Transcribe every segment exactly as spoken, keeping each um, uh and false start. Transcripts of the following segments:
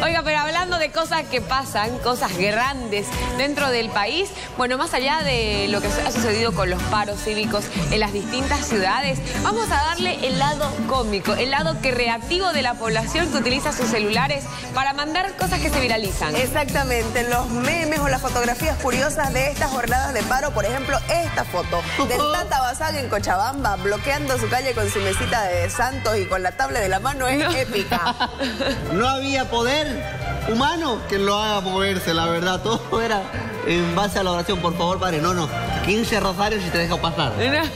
Oiga, pero hablando de cosas que pasan, cosas grandes dentro del país, bueno, más allá de lo que ha sucedido con los paros cívicos en las distintas ciudades, vamos a darle el lado cómico, el lado creativo de la población que utiliza sus celulares para mandar cosas que se viralizan. Exactamente, los memes o las fotografías curiosas de estas jornadas de paro, por ejemplo, esta foto del Tata Bazán en Cochabamba, bloqueando su calle con su mesita de Santos y con la tabla de la mano, es no. épica. No había poder humano que lo haga moverse, la verdad. Todo era en base a la oración. Por favor, padre, no, no. quince rosarios y te dejo pasar.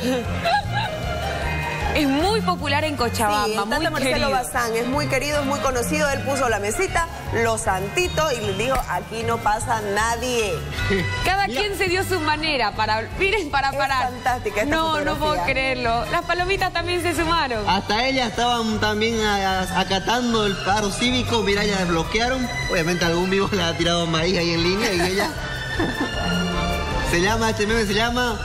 Es muy popular en Cochabamba, sí, el Tata muy Marcelo querido. Bazán es muy querido, es muy conocido. Él puso la mesita, los santitos, y les dijo, aquí no pasa nadie. Cada quien se dio su manera para, miren, para parar. Es fantástica esta No, fotografía. no puedo creerlo. Las palomitas también se sumaron. Hasta ellas estaban también a, a, acatando el paro cívico. Mira, ya desbloquearon. Obviamente algún vivo le ha tirado maíz ahí en línea y ella... se llama, este meme se llama...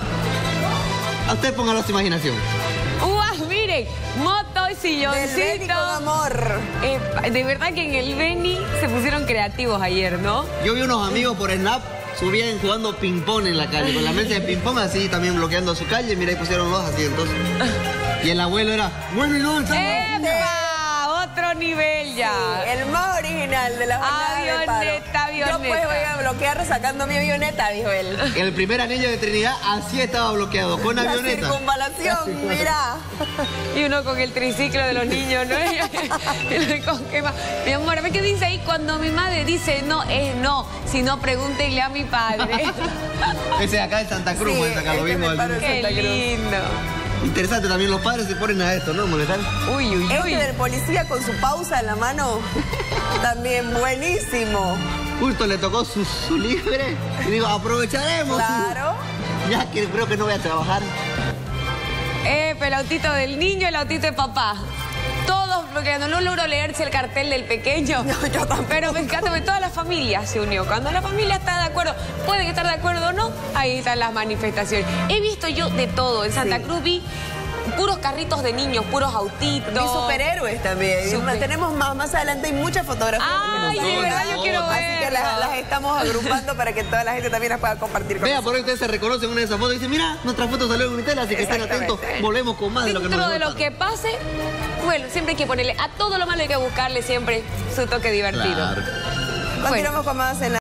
A usted póngalo a su imaginación. Miren, moto y silloncito. Del Beni con amor. Eh, de verdad que en el Beni se pusieron creativos ayer, ¿no? Yo vi unos amigos por Snap, subían jugando ping-pong en la calle, con la mesa de ping-pong así, también bloqueando su calle. Mira, ahí pusieron dos asientos. Y el abuelo era, bueno, y no, está... ¡Epa! Otro nivel ya. Sí, el más original de la jornada de paro. Avioneta, avioneta. Yo pues voy a bloquear sacando mi avioneta, dijo él. El primer anillo de Trinidad así estaba bloqueado, con la avioneta. Circunvalación, mira. Y uno con el triciclo de los niños, ¿no? ¿Con qué más? Mi amor, ¿ves qué dice ahí? Cuando mi madre dice no, es no. Si no, pregúntenle a mi padre. Ese de acá es Santa Cruz, Sí, pues, acá lo este vimos. me paro en Qué Santa Cruz. lindo. Interesante también, los padres se ponen a esto, ¿no? Molestar. Uy, uy, uy. Este del policía con su pausa en la mano, también buenísimo. Justo le tocó su, su libre y digo, aprovecharemos. Claro. Ya que creo que no voy a trabajar. Eh, el autito del niño, el autito de papá. Todos bloqueando. No logro leerse el cartel del pequeño. No, yo tampoco. Pero me encanta que toda la familia se unió. Cuando la familia está de acuerdo, puede estar de acuerdo o no, ahí están las manifestaciones. He visto yo de todo. En Santa Sí. Cruz vi puros carritos de niños, puros autitos. Vi superhéroes también. Super. Tenemos más, más adelante, hay muchas fotografías. Ay, que de nos verdad mandan. yo quiero Así que las, verlas. las estamos agrupando para que toda la gente también las pueda compartir con Vea, nosotros. por ahí ustedes se reconocen una de esas fotos y dicen, mira, nuestra foto salió en Unitel, así que estén atentos. Volvemos con más de lo que nos Dentro de dejó lo que pase, bueno, siempre hay que ponerle a todo lo malo, hay que buscarle siempre su toque divertido. Claro. Continuamos con más en la...